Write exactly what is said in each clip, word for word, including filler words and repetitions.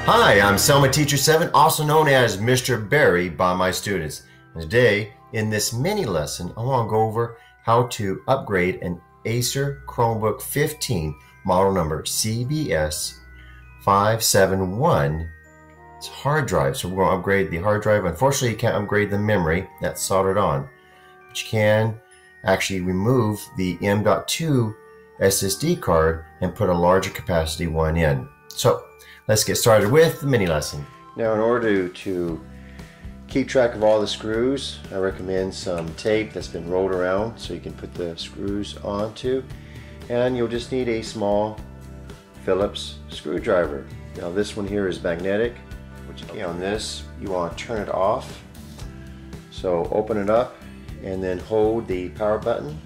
Hi, I'm Selma Teacher seven, also known as Mister Barry by my students. And today, in this mini lesson, I want to go over how to upgrade an Acer Chromebook fifteen, model number C B S five seven one. It's hard drive, so we're going to upgrade the hard drive. Unfortunately, you can't upgrade the memory that's soldered on, but you can actually remove the M dot two S S D card and put a larger capacity one in. So let's get started with the mini lesson. Now, in order to keep track of all the screws, I recommend some tape that's been rolled around so you can put the screws onto, and you'll just need a small Phillips screwdriver. Now this one here is magnetic, which okay, on this you want to turn it off. So open it up and then hold the power button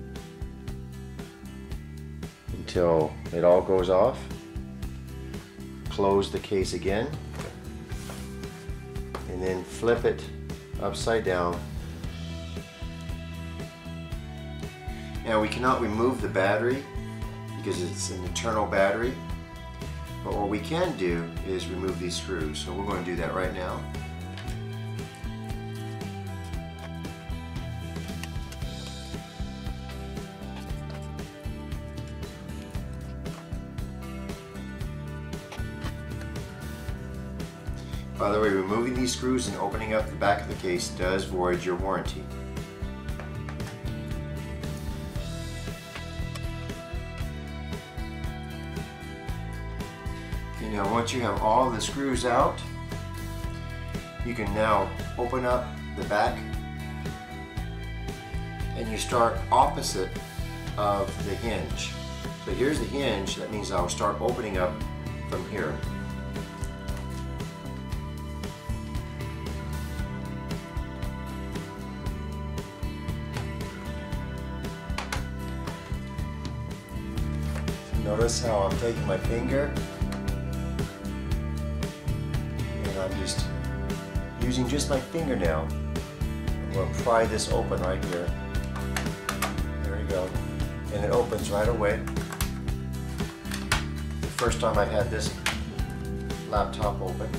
until it all goes off. Close the case again and then flip it upside down. Now we cannot remove the battery because it's an internal battery, but what we can do is remove these screws, so we're going to do that right now. By the way, removing these screws and opening up the back of the case does void your warranty. Okay, now once you have all the screws out, you can now open up the back and you start opposite of the hinge. So here's the hinge, that means I'll start opening up from here. Notice how I'm taking my finger and I'm just using just my fingernail. I'm going to pry this open right here. There we go. And it opens right away. The first time I've had this laptop open.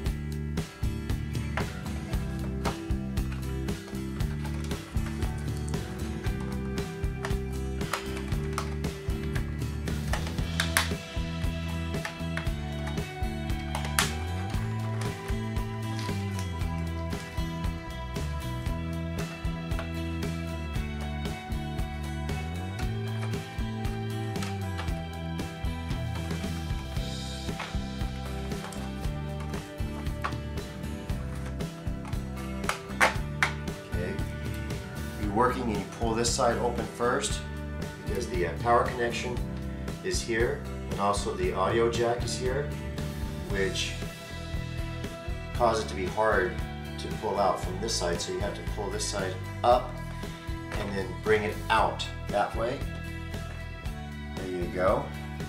Working, and you pull this side open first because the uh, power connection is here, and also the audio jack is here, which causes it to be hard to pull out from this side, so you have to pull this side up and then bring it out that way. There you go.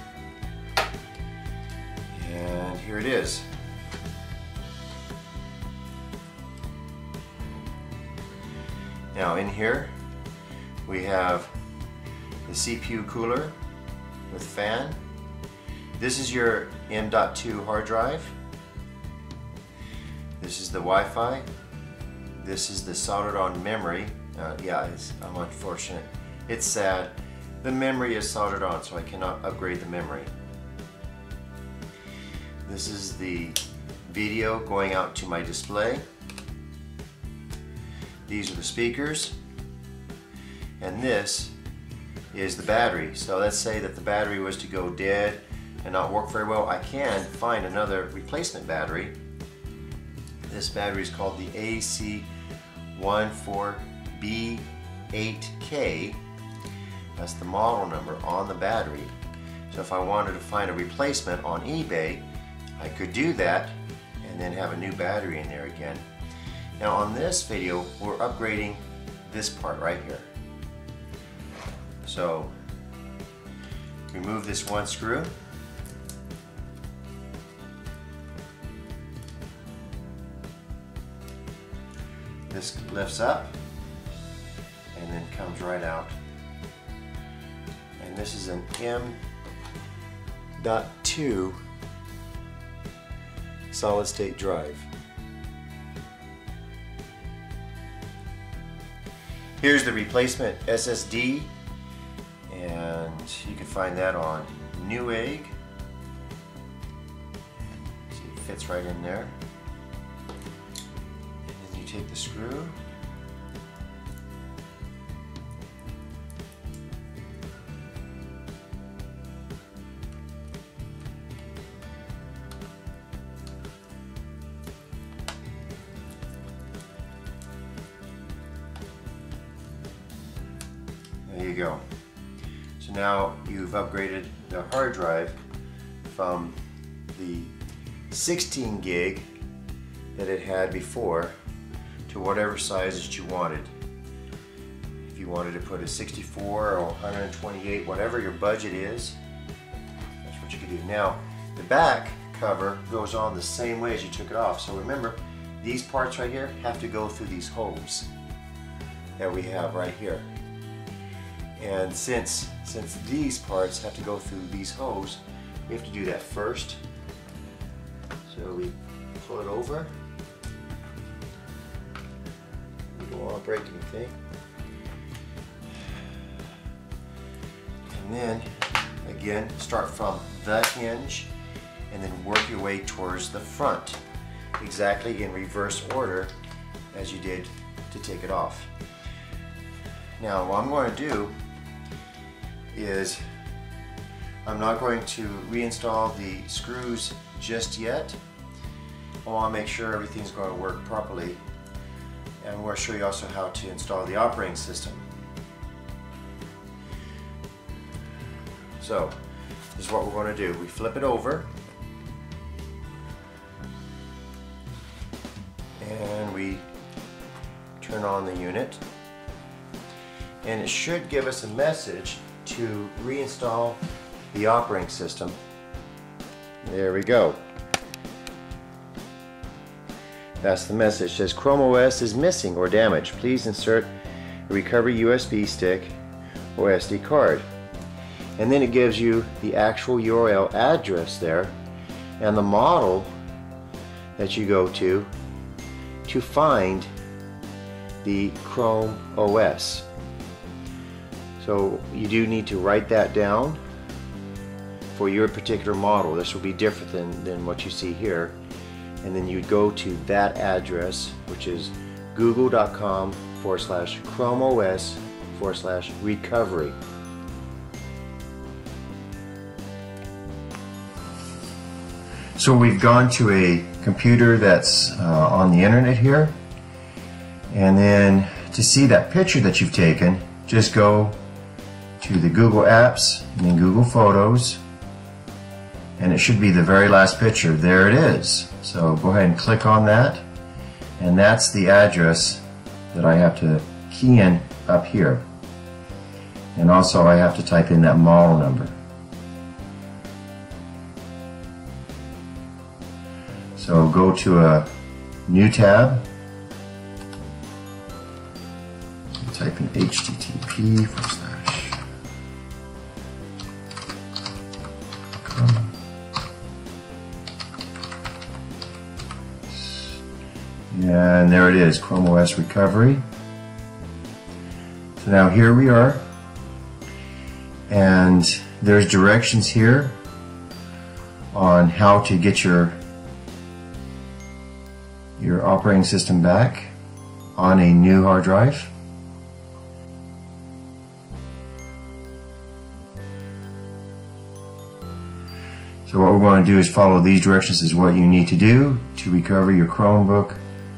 And here it is. Now in here we have the C P U cooler with fan. This is your M dot two hard drive. This is the Wi-Fi. This is the soldered on memory. Uh, yeah, it's, I'm unfortunate. It's sad. The memory is soldered on, so I cannot upgrade the memory. This is the video going out to my display. These are the speakers, and this is the battery. So let's say that the battery was to go dead and not work very well. I can find another replacement battery. This battery is called the A C one four B eight K. That's the model number on the battery. So if I wanted to find a replacement on eBay, I could do that and then have a new battery in there again. Now on this video, we're upgrading this part right here. So remove this one screw. This lifts up and then comes right out. And this is an M dot two solid state drive. Here's the replacement S S D, and you can find that on Newegg. See, it fits right in there. And then you take the screw. There you go. So now you've upgraded the hard drive from the sixteen gig that it had before to whatever size that you wanted. If you wanted to put a sixty-four or one hundred twenty-eight, whatever your budget is, that's what you can do. Now, the back cover goes on the same way as you took it off. So remember, these parts right here have to go through these holes that we have right here. And since since these parts have to go through these holes, we have to do that first. So we pull it over. We don't want to break anything. And then again, start from the hinge and then work your way towards the front, exactly in reverse order as you did to take it off. Now what I'm going to do is I'm not going to reinstall the screws just yet. I want to make sure everything's going to work properly, and I'm going to show you also how to install the operating system. So this is what we're going to do. We flip it over and we turn on the unit, and it should give us a message to reinstall the operating system. There we go. That's the message. It says Chrome O S is missing or damaged. Please insert a recovery U S B stick or S D card. And then it gives you the actual U R L address there and the model that you go to to find the Chrome O S. So you do need to write that down for your particular model. This will be different than, than what you see here. And then you go to that address, which is google.com forward slash Chrome O S forward slash recovery. So we've gone to a computer that's uh, on the internet here. And then to see that picture that you've taken, just go to the Google Apps and then Google Photos, and it should be the very last picture. There it is. So go ahead and click on that, and that's the address that I have to key in up here. And also I have to type in that model number. So go to a new tab, type in H T T P forward slash and there it is, Chrome O S Recovery. So now here we are, and there's directions here on how to get your your operating system back on a new hard drive. So what we're going to do is follow these directions. Is what you need to do to recover your Chromebook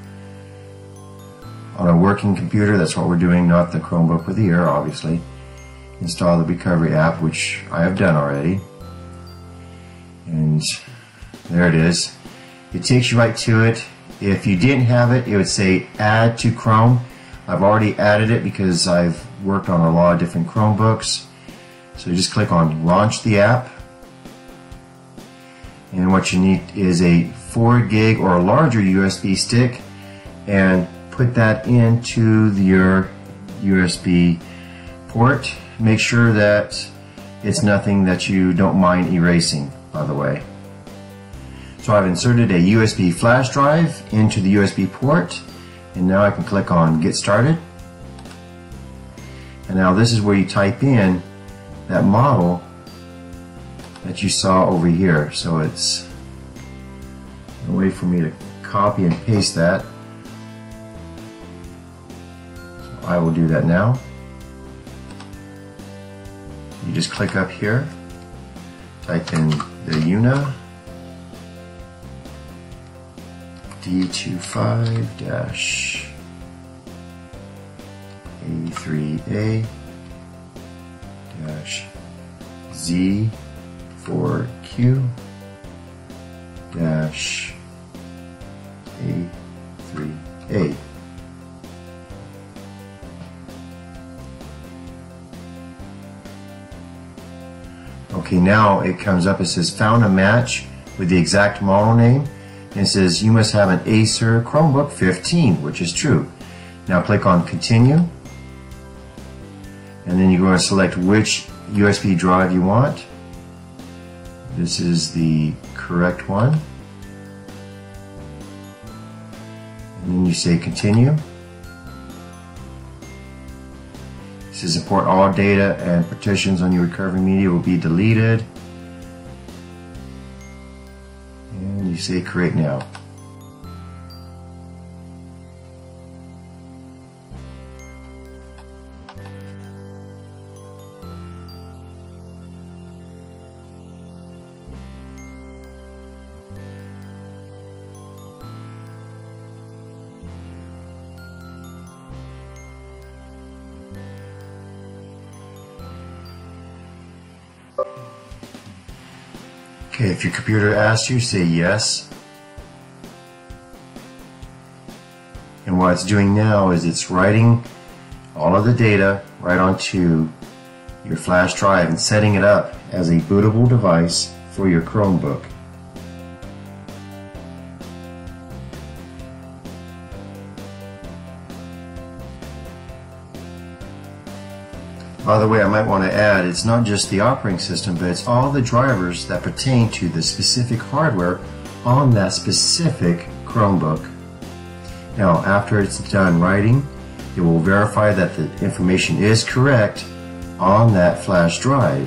on a working computer. That's what we're doing, not the Chromebook with the ear, obviously. Install the recovery app, which I have done already. And there it is. It takes you right to it. If you didn't have it, it would say add to Chrome. I've already added it because I've worked on a lot of different Chromebooks. So you just click on launch the app. And what you need is a four gig or a larger U S B stick, and put that into your U S B port. Make sure that it's nothing that you don't mind erasing, by the way. So I've inserted a U S B flash drive into the U S B port, and now I can click on Get Started. And now this is where you type in that model that you saw over here. So it's a way for me to copy and paste that. So I will do that now. You just click up here, type in the U N A D twenty-five A three A Z four Q A three A. Okay, now it comes up, it says found a match with the exact model name, and it says you must have an Acer Chromebook fifteen, which is true. Now click on Continue, and then you're going to select which U S B drive you want. This is the correct one. And then you say Continue. It says import all data and partitions on your recovery media will be deleted. And you say Create Now. Okay, if your computer asks you, say yes. And what it's doing now is it's writing all of the data right onto your flash drive and setting it up as a bootable device for your Chromebook. By the way, I might want to add, it's not just the operating system, but it's all the drivers that pertain to the specific hardware on that specific Chromebook. Now, after it's done writing, it will verify that the information is correct on that flash drive.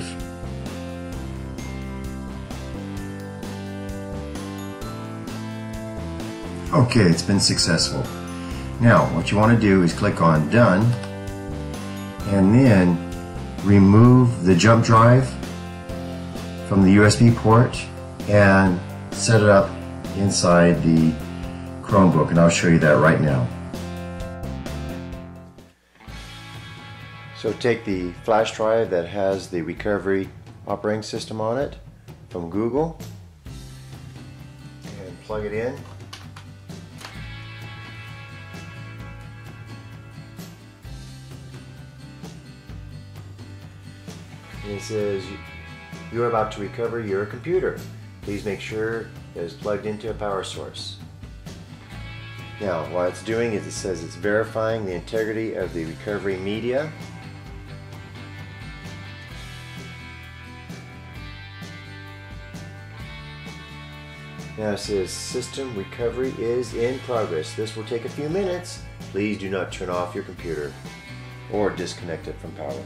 Okay, it's been successful. Now, what you want to do is click on Done, and then remove the jump drive from the U S B port and set it up inside the Chromebook, and I'll show you that right now. So take the flash drive that has the recovery operating system on it from Google and plug it in. And it says you are about to recover your computer. Please make sure that it's plugged into a power source. Now, what it's doing is it says it's verifying the integrity of the recovery media. Now it says system recovery is in progress. This will take a few minutes. Please do not turn off your computer or disconnect it from power.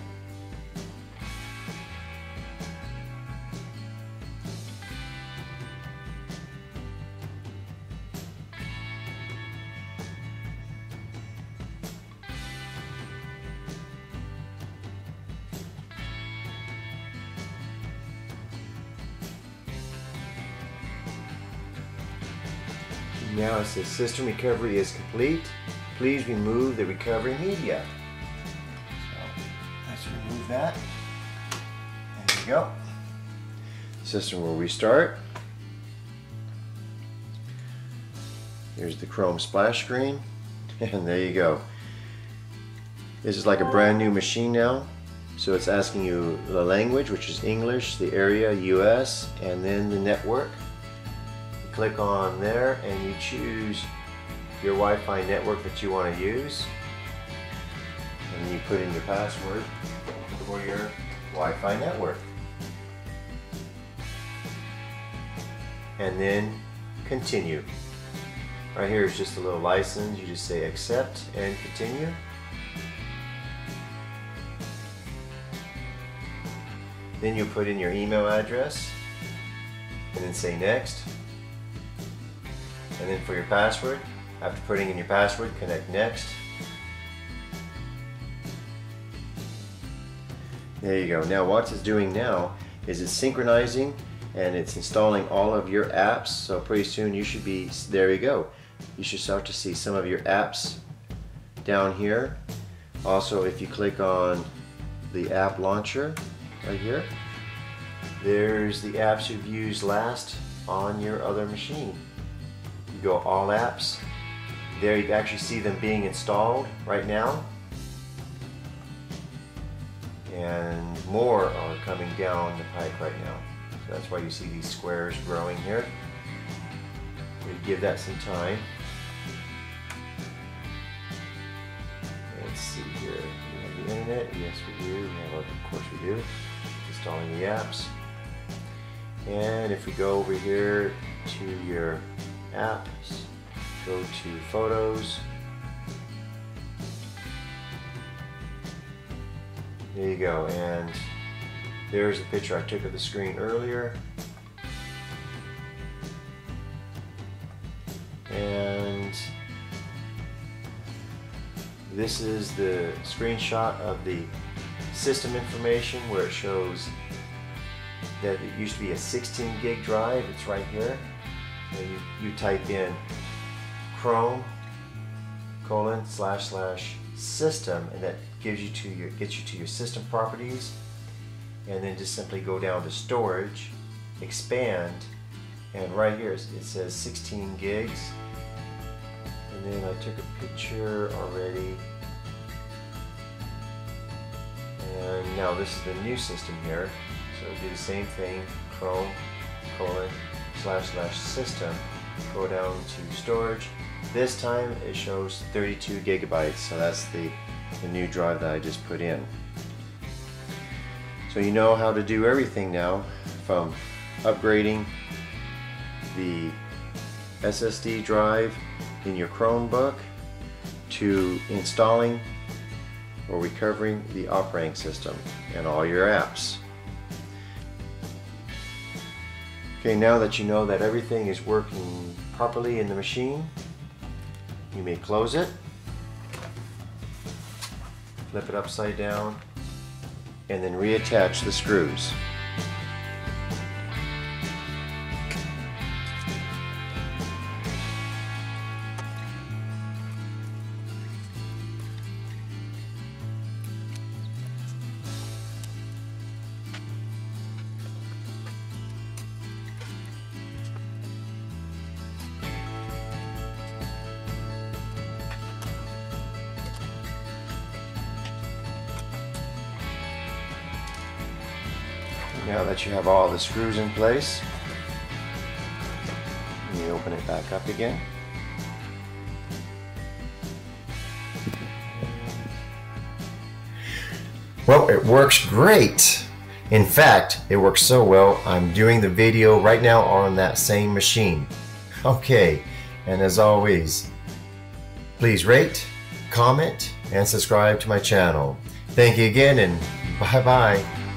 Now it says system recovery is complete. Please remove the recovery media. So let's remove that. There you go. System will restart. Here's the Chrome splash screen, and there you go. This is like a brand new machine now. So it's asking you the language, which is English, the area, U S, and then the network. Click on there and you choose your Wi-Fi network that you want to use, and you put in your password for your Wi-Fi network, and then continue. Right here is just a little license. You just say accept and continue. Then you put in your email address and then say next. And then for your password, after putting in your password, connect next. There you go. Now what it's doing now is it's synchronizing and it's installing all of your apps. So pretty soon you should be, there you go. You should start to see some of your apps down here. Also, if you click on the app launcher right here, there's the apps you've used last on your other machine. You go all apps. There you can actually see them being installed right now. And more are coming down the pike right now. So that's why you see these squares growing here. We give that some time. Let's see here. We have the internet. Yes, we do. We have, of course, we do. Installing the apps. And if we go over here to your apps, go to photos. There you go, and there's the picture I took of the screen earlier. And this is the screenshot of the system information where it shows that it used to be a sixteen gig drive. It's right here. So you, you type in Chrome colon slash slash system, and that gives you to your gets you to your system properties, and then just simply go down to storage, expand, and right here it says sixteen gigs, and then I took a picture already, and now this is the new system here. So do the same thing, Chrome colon slash slash system, go down to storage. This time it shows thirty-two gigabytes, so that's the, the new drive that I just put in. So you know how to do everything now, from upgrading the S S D drive in your Chromebook to installing or recovering the operating system and all your apps. Okay, now that you know that everything is working properly in the machine, you may close it, flip it upside down, and then reattach the screws. Now that you have all the screws in place, you open it back up again. Well, it works great. In fact, it works so well, I'm doing the video right now on that same machine. Okay, and as always, please rate, comment, and subscribe to my channel. Thank you again, and bye-bye.